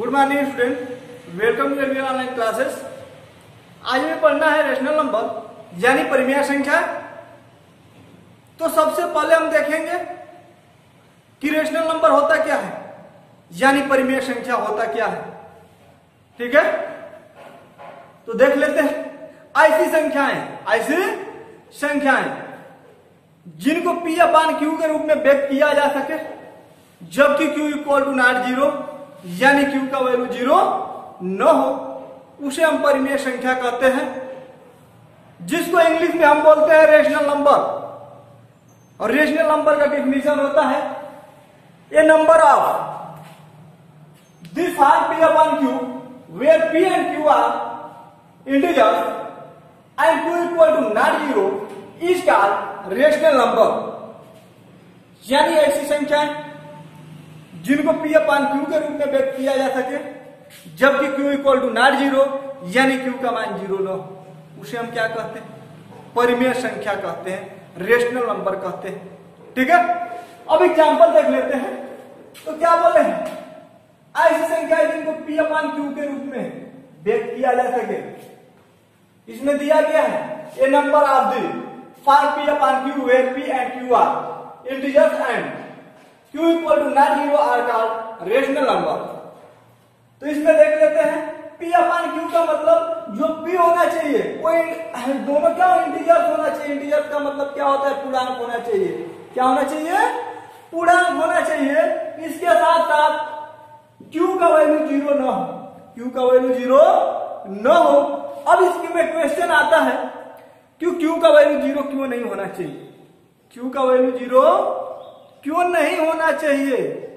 Good morning student, welcome to your online classes. आज हमें पढ़ना है रेशनल नंबर यानी परिमेय संख्या। तो सबसे पहले हम देखेंगे कि रेशनल नंबर होता क्या है यानी परिमेय संख्या होता क्या है। ठीक है, तो देख लेते हैं। ऐसी संख्याएं जिनको P अपान Q के रूप में व्यक्त किया जा सके जबकि Q equal to not zero यानी Q का वैल्यू जीरो न हो, उसे हम परिमेय संख्या कहते हैं, जिसको इंग्लिश में हम बोलते हैं रेशनल नंबर। और रेशनल नंबर का डेफिनेशन होता है a number of this are P upon Q where P and Q are integers and Q equal to not zero is called rational number. यानी ऐसी संख्याएं जिनको P अपान Q के रूप में व्यक्त किया जा सके जबकि Q equal to not zero यानी Q का मान जीरो न हो, उसे हम क्या कहते हैं? परिमेय संख्या कहते हैं, रेशनल नंबर कहते हैं। ठीक है, अब एग्जांपल देख लेते हैं। तो क्या बोले हैं? ऐसी संख्या जिनको P अपान Q के रूप में व्यक्त किया जा सके, इसमें दिया गया है a number of the form P upon Q where P and Q are integers and Q equal to not zero are called rational number. तो इसमें देख लेते हैं P अपान Q का मतलब जो P होना चाहिए वो दोनों क्या इंटीजर्स होना चाहिए। इंटीजर्स का मतलब क्या होता है? पूर्णांक होना चाहिए। क्या होना चाहिए? पूर्णांक होना चाहिए। इसके साथ साथ Q का वैल्यू जीरो न हो, Q का वैल्यू जीरो न हो। अब इसके में क्वेश्चन आता है कि Q का वैल्यू जीरो क्यों नहीं होना चाहिए? Q का वैल्यू जीरो क्यों नहीं होना चाहिए?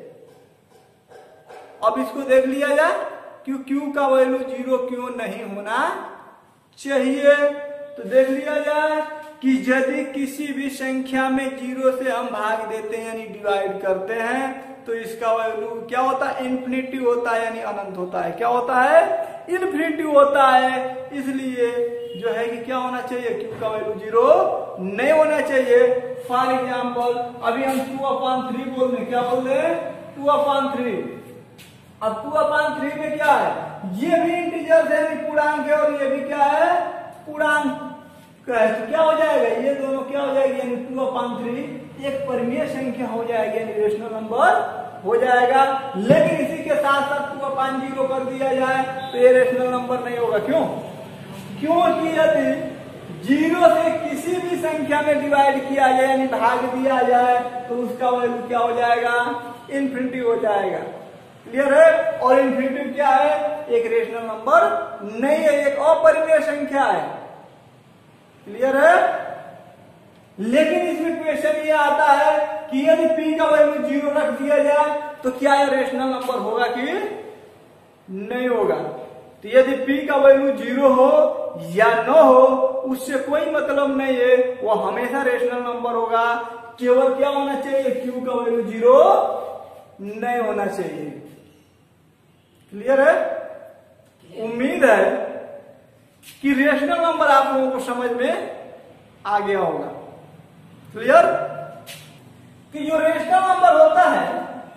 अब इसको देख लिया जाए कि Q का वैल्यू जीरो क्यों नहीं होना चाहिए। तो देख लिया जाए कि यदि किसी भी संख्या में जीरो से हम भाग देते हैं यानी डिवाइड करते हैं तो इसका वैल्यू क्या होता है? इन्फिनिटी होता है यानी अनंत होता है। क्या होता है? इन्फिनिटी होता है। इसलिए जो है कि क्या होना चाहिए? Q का वैल्यू जीरो नहीं होना चाहिए। फॉर एग्जाम्पल अभी हम 2/3 बोल रहे हैं। क्या बोल रहे हैं? 2/3। अब 2/3 में क्या है? ये भी इंटीजर है, पूर्णांक है, और ये भी क्या है? पूर्णांक है। तो क्या हो जाएगा? ये दोनों क्या हो जाएगी? यानी 2/3 एक परिमेय संख्या हो जाएगी यानी रेशनल नंबर हो जाएगा। लेकिन इसी के साथ साथ 2/0 कर दिया जाए तो ये रेशनल नंबर नहीं होगा। क्यों? क्योंकि यदि जीरो से किसी भी संख्या में डिवाइड किया जाए यानी भाग दिया जाए तो उसका वैल्यू क्या हो जाएगा? इन्फिनिटी हो जाएगा। क्लियर है? और इन्फिनिटी क्या है? एक रेशनल नंबर नहीं है, एक अपरिमेय संख्या है। क्लियर है? लेकिन इसमें क्वेश्चन ये आता है कि यदि P का वैल्यू जीरो रख दिया जाए तो क्या यह रेशनल नंबर होगा कि नहीं होगा? तो यदि P का वैल्यू जीरो हो या न हो उससे कोई मतलब नहीं है, वो हमेशा रेशनल नंबर होगा। केवल क्या होना चाहिए? Q का वैल्यू जीरो नहीं होना चाहिए। क्लियर है? उम्मीद है कि रेशनल नंबर आप लोगों को समझ में आ गया होगा। क्लियर? कि जो रेशनल नंबर होता है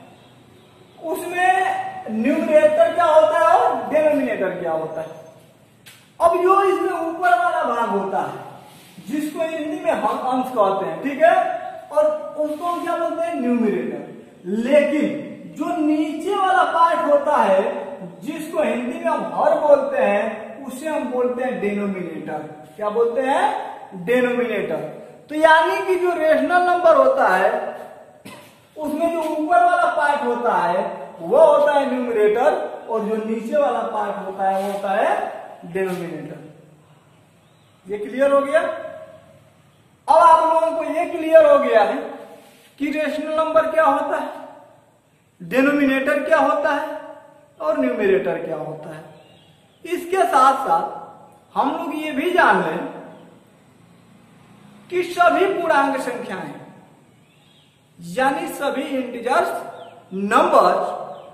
उसमें न्यूमरेटर क्या होता है और डिनोमिनेटर क्या होता है। अब जो इसमें ऊपर वाला भाग होता है जिसको हिंदी में हम अंश कहते हैं, ठीक है, और उसको हम क्या बोलते हैं? न्यूमरेटर। लेकिन जो नीचे वाला पार्ट होता है जिसको हिंदी में हम हर बोलते हैं उसे हम बोलते हैं डिनोमिनेटर। क्या बोलते हैं? डिनोमिनेटर। तो यानी कि जो रेशनल नंबर होता है उसमें जो ऊपर वाला पार्ट होता है वो होता है न्यूमरेटर और जो नीचे वाला पार्ट होता है वो होता है डिनोमिनेटर। ये क्लियर हो गया? अब आप लोगों को ये क्लियर हो गया है कि रेशनल नंबर क्या होता है, डिनोमिनेटर क्या होता है और न्यूमरेटर क्या होता है। इसके साथ साथ हम लोग ये भी जान लें कि सभी पूर्णांक संख्याएं यानी सभी इंटीजर्स नंबर्स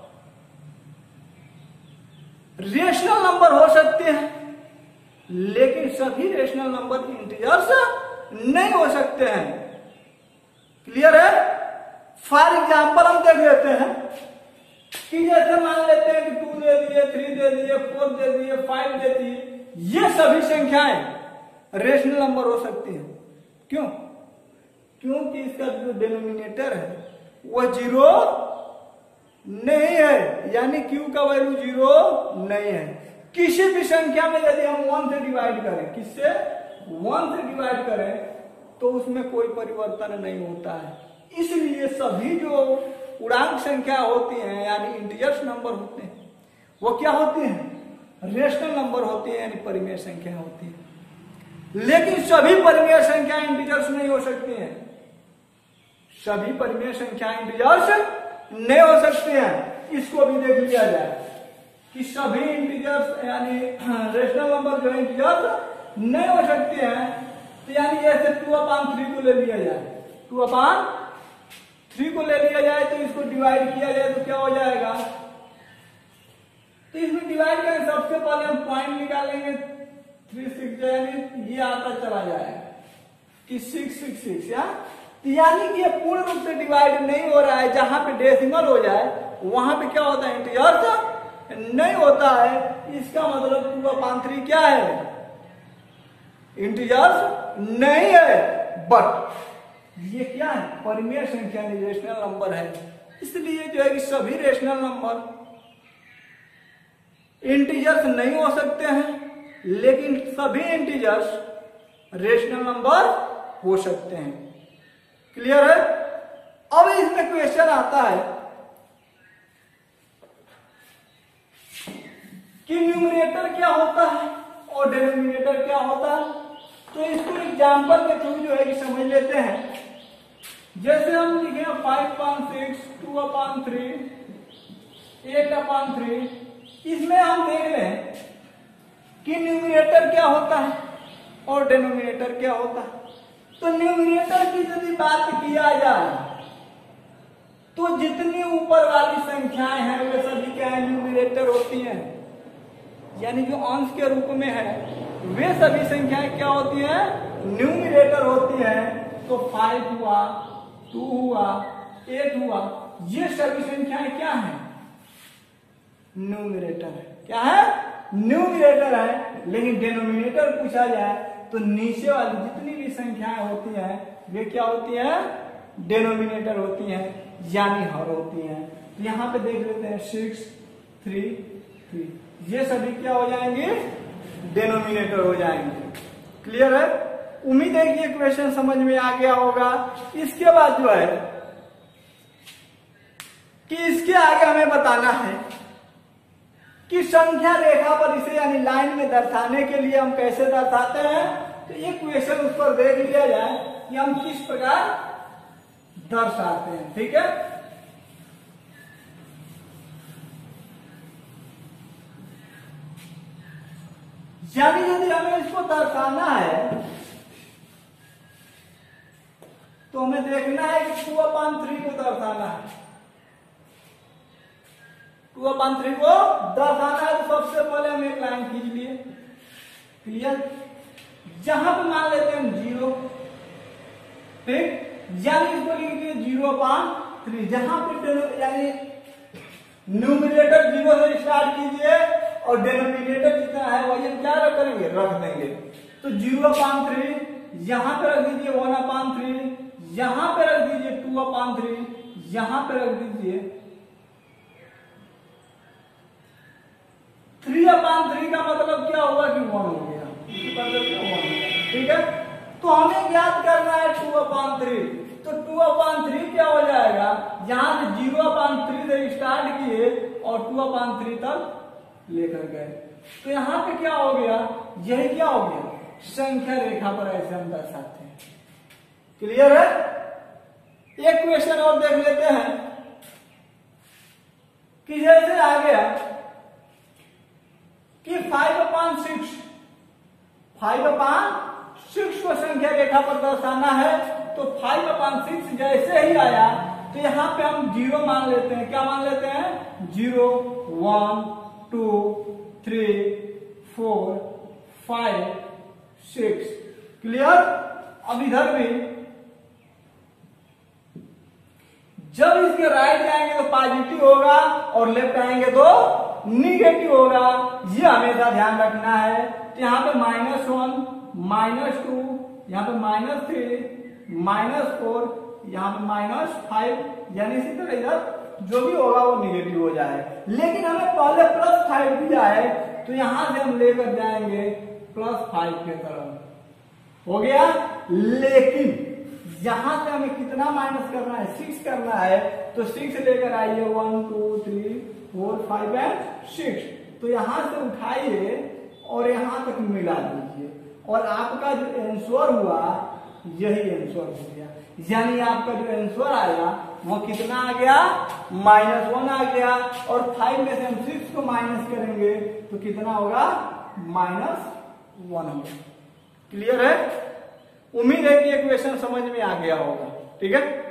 रेशनल नंबर हो सकते हैं, लेकिन सभी रेशनल नंबर इंटीजर्स नहीं हो सकते हैं। क्लियर है? फॉर एग्जाम्पल हम देख लेते हैं कि जैसे मान लेते हैं कि 2 दे दिए, 3 दे दिए, 4 दे दिए, 5 दे दिए, ये सभी संख्याएं रेशनल नंबर हो सकती हैं। क्यों? क्योंकि इसका जो डिनोमिनेटर है वो 0 नहीं है, यानी Q का वैल्यू 0 नहीं है। किसी भी संख्या में यदि हम 1 से डिवाइड करें, किससे 1 से डिवाइड करें, तो उसमें कोई परिवर्तन नहीं होता है। इसलिए सभी जो पूर्णांक संख्या होती हैं यानी इंटीजर्स नंबर होते हैं, वो क्या होती हैं? रेशनल नंबर होती है, यानी परिमेय संख्या होती है। लेकिन सभी परिमेय संख्या इंटीजर्स नहीं हो सकती हैं। सभी परिमेय संख्या इंटीजर्स नहीं हो सकती हैं। इसको भी देख लिया जाए कि सभी इंटीजर्स यानी रेशनल नंबर जो इंटीजर्स नहीं हो सकते हैं। तो यानी ऐसे 2/3 को ले लिया जाए, 2/3 को ले लिया जाए, तो इसको डिवाइड किया जाए तो क्या हो जाएगा? तो इसमें डिवाइड करें, सबसे पहले हम पॉइंट निकालेंगे 3 6 यानी ये आता चला जाएगा कि 6 6 6 यानी कि ये पूर्ण रूप से डिवाइड नहीं हो रहा है। जहां पे डेसिमल हो जाए वहां पे क्या होता है? इंटीजर्स नहीं होता है। इसका मतलब 2/3 क्या है? इंटीजर्स नहीं है। बट ये क्या है? परिमेय संख्या रेशनल नंबर है। इसलिए जो है कि सभी रेशनल नंबर इंटीजर्स नहीं हो सकते हैं, लेकिन सभी इंटीजर्स रेशनल नंबर हो सकते हैं। क्लियर है? अब इसमें क्वेश्चन आता है कि न्यूमरेटर क्या होता है और डिनोमिनेटर क्या होता है। तो इसको एग्जांपल के थ्रू जो है कि समझ लेते हैं। जैसे हम लिखे 5/6, 2/3, 8/3, इसमें हम देख लें कि न्यूमरेटर क्या होता है और डिनोमिनेटर क्या होता है। तो न्यूमरेटर की यदि बात किया जाए तो जितनी ऊपर वाली संख्याएं हैं वे सभी क्या है? न्यूमरेटर होती हैं, यानी जो अंश के रूप में है वे सभी संख्याएं क्या होती हैं? न्यूमरेटर होती हैं। तो 5 हुआ, 2 हुआ, 8 हुआ, ये सभी संख्याएं क्या हैं? न्यूमरेटर है। क्या है? न्यूमरेटर है। लेकिन डिनोमिनेटर पूछा जाए तो नीचे वाली जितनी भी संख्याएं होती हैं वे क्या होती हैं? डिनोमिनेटर होती हैं, यानी हर होती हैं। तो यहां पे देख लेते हैं 6 3 3, ये सभी क्या हो जाएंगे? डिनोमिनेटर हो जाएंगे। क्लियर है? उम्मीद है कि ये क्वेश्चन समझ में आ गया होगा। इसके बाद जो है कि इसके आगे हमें बताना है कि संख्या रेखा पर इसे यानी लाइन में दर्शाने के लिए हम कैसे दर्शाते हैं। तो ये क्वेश्चन उस पर देख लिया जाए कि हम किस प्रकार दर्शाते हैं। ठीक है? यानी यदि हमें इसको दर्शाना है तो हमें देखना है कि 2/3 को दर्शाना है। 2/3 को दर्शाना है तो सबसे पहले हम एक लाइन खींच लिए। क्लियर? जहां पे मान लेते हैं 0, ठीक, यानी इसको लिख दिए 0/3। जहां पे यानी न्यूमरेटर 0 से स्टार्ट कीजिए और डिनोमिनेटर जितना है वही हम क्या करेंगे? रख देंगे। तो 0/3 यहां पे रख दीजिए, 1/3 यहां पे रख दीजिए, 2/3 यहां पे रख दीजिए, 3/3 का मतलब क्या हुआ कि 1 हो गया। ठीक है? तो हमें ज्ञात करना है 2/3। तो 2/3 क्या हो जाएगा? यहां से 0/3 से स्टार्ट किए और 2/3 तक लेकर गए। तो यहां पे क्या हो गया? यही क्या हो गया? संख्या रेखा पर ऐसे हम दर्शाते हैं। क्लियर है? एक क्वेश्चन और देख लेते हैं कि जैसे आ गया कि 5/6 को संख्या रेखा पर दर्शाना है। तो 5/6 जैसे ही आया तो यहां पे हम 0 मान लेते हैं। क्या मान लेते हैं? 0 1 2 3 4 5 6। क्लियर? अब इधर भी जब इसके राइट जाएंगे तो पॉजिटिव होगा और लेफ्ट आएंगे तो निगेटिव होगा, ये हमेशा ध्यान रखना है। तो यहाँ पे -1, -2, यहाँ पे -3, -4, यहाँ पे -5, यानी इसी तरह इधर जो भी होगा वो निगेटिव हो जाए। लेकिन हमें पहले +5 दिया है तो यहां से हम लेकर जाएंगे +5 के तरफ, हो गया। लेकिन यहां से हमें कितना माइनस करना है, 6 करना है, तो 6 लेकर आइए, 1 2 3 4 5 एंड 6। तो यहां से उठाइए और यहां तक मिला दीजिए और आपका जो आंसर हुआ यही आंसर हो गया। यानी आपका जो आंसर आएगा वो कितना आ गया, -1 आ गया। और 5 में से हम 6 को माइनस करेंगे तो कितना होगा, -1 होगा। क्लियर है? उम्मीद है कि ये क्वेश्चन समझ में आ गया होगा। ठीक है।